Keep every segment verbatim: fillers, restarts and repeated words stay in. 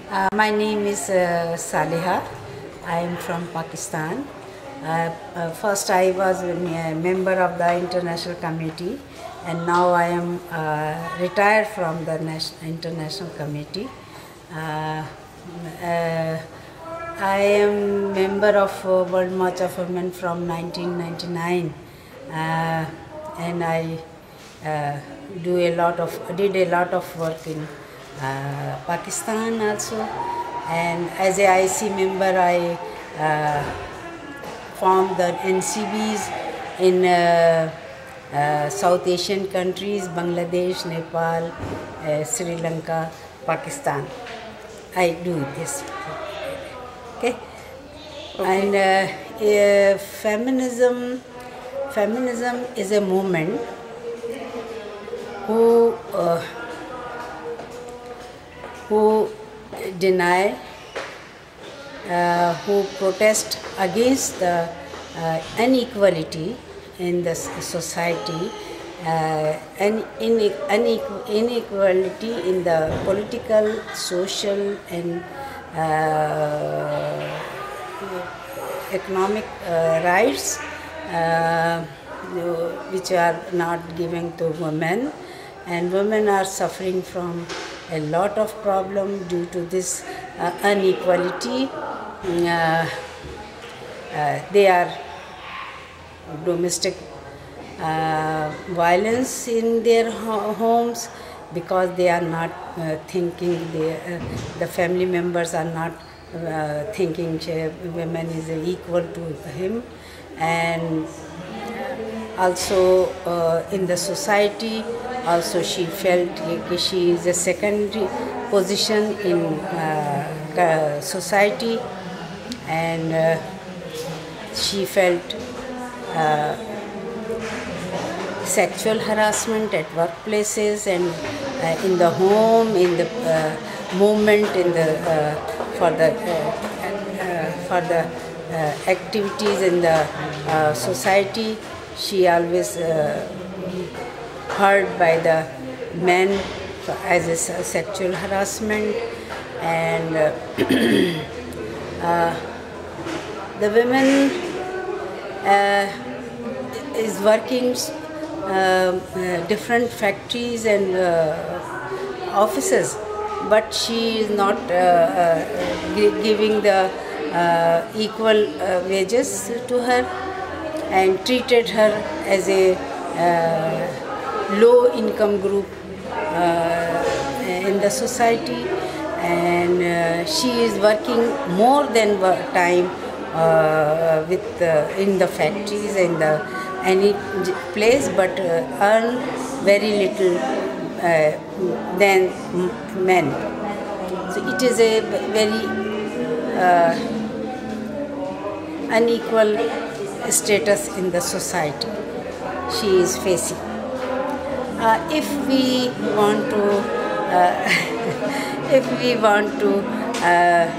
Uh, my name is uh, Saliha. I am from Pakistan. Uh, uh, first, I was a member of the International Committee, and now I am uh, retired from the National International Committee. Uh, uh, I am member of uh, World March of Women from nineteen ninety-nine, uh, and I uh, do a lot of did a lot of work in uh, Pakistan also, and as a I C member I uh, formed the N C Bs in uh, uh, South Asian countries, Bangladesh, Nepal, uh, Sri Lanka, Pakistan. I do this. Okay. Okay. And uh, uh, feminism, feminism is a movement who uh, who deny, uh, who protest against the uh, inequality in the society, uh, and inequality in the political, social, and uh, economic uh, rights, uh, which are not given to women, and women are suffering from a lot of problem due to this uh, inequality. Uh, uh, they are domestic uh, violence in their ho homes because they are not uh, thinking, they, uh, the family members are not uh, thinking women is equal to him, and also uh, in the society also she felt that she is a secondary position in uh, society, and uh, she felt uh, sexual harassment at workplaces and uh, in the home, in the uh, movement, in the uh, for the uh, uh, for the uh, activities in the uh, society. She always uh, heard by the men as a sexual harassment, and uh, uh, the women uh, is working uh, uh, different factories and uh, offices, but she is not uh, uh, giving the uh, equal uh, wages to her, and treated her as a uh, low income group uh, in the society, and uh, she is working more than time uh, with uh, in the factories and the any place, but uh, earn very little uh, than men. So it is a very uh, unequal status in the society she is facing. Uh, if we want to, uh, if we want to uh,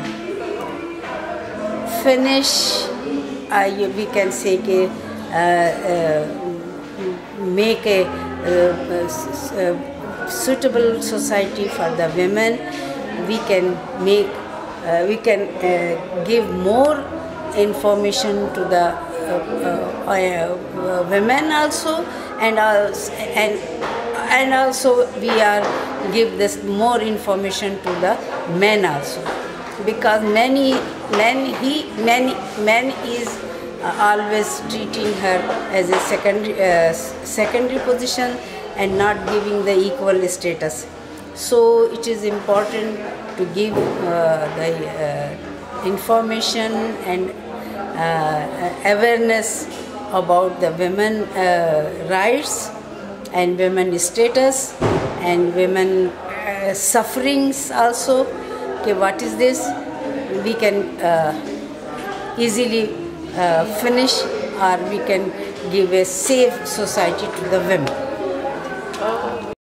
finish, uh, we can say that uh, uh, make a uh, uh, suitable society for the women. We can make, uh, we can uh, give more information to the uh, uh, uh, women also, and also, and and also we are give this more information to the men also, because many men he many men is uh, always treating her as a secondary uh, secondary position and not giving the equal status. So it is important to give uh, the uh, information and uh, awareness about the women uh, rights and women status and women uh, sufferings also. Okay, what is this? We can uh, easily uh, finish, or we can give a safe society to the women.